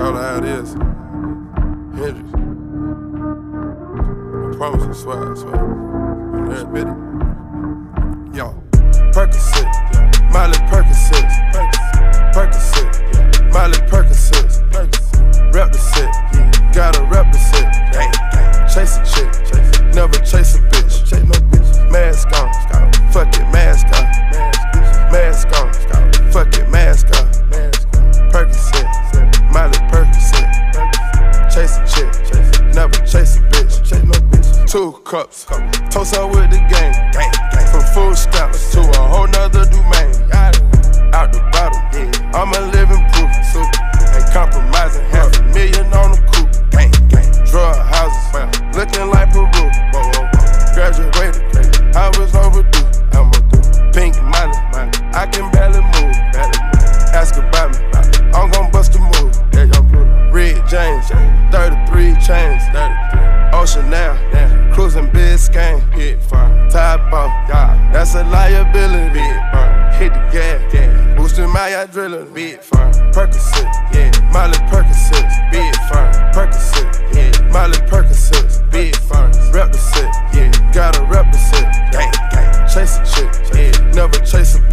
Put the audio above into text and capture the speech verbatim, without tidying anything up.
call it how it is. Hendrix. I promise, I swear, I swear. On every bit. Yo, Percocet, Miley Percocet, Percocet, Miley Percocet, rep the set, gotta rep the set. Chase a chick, never chase a bitch. Mask on, fuck it, mask on. Mask on, fuck it, mask on. Percocet, Miley Percocet. Chase a chick, never chase a bitch. Two cups, toast up with the gang. From food stamps to a whole nother domain. Out the bottle, I'm a living proof. Ain't compromising, half a million on the coupe. Drug houses, looking like Peru. Graduated, I was overdue. I'm a do. Pink money, I can barely move. Ask about me, I'm gon' bust a move. Red James, thirty-three chains. Ocean now, cruising Biscayne. Top off, that's a liability. Hit the gas, boosting my adrenaline. Percocet, yeah, Miley Percocet, big firm. Percocet, yeah, Miley Percocet, big firm. Rep the set, yeah, gotta rep the set. Chase a chick, yeah, never chase a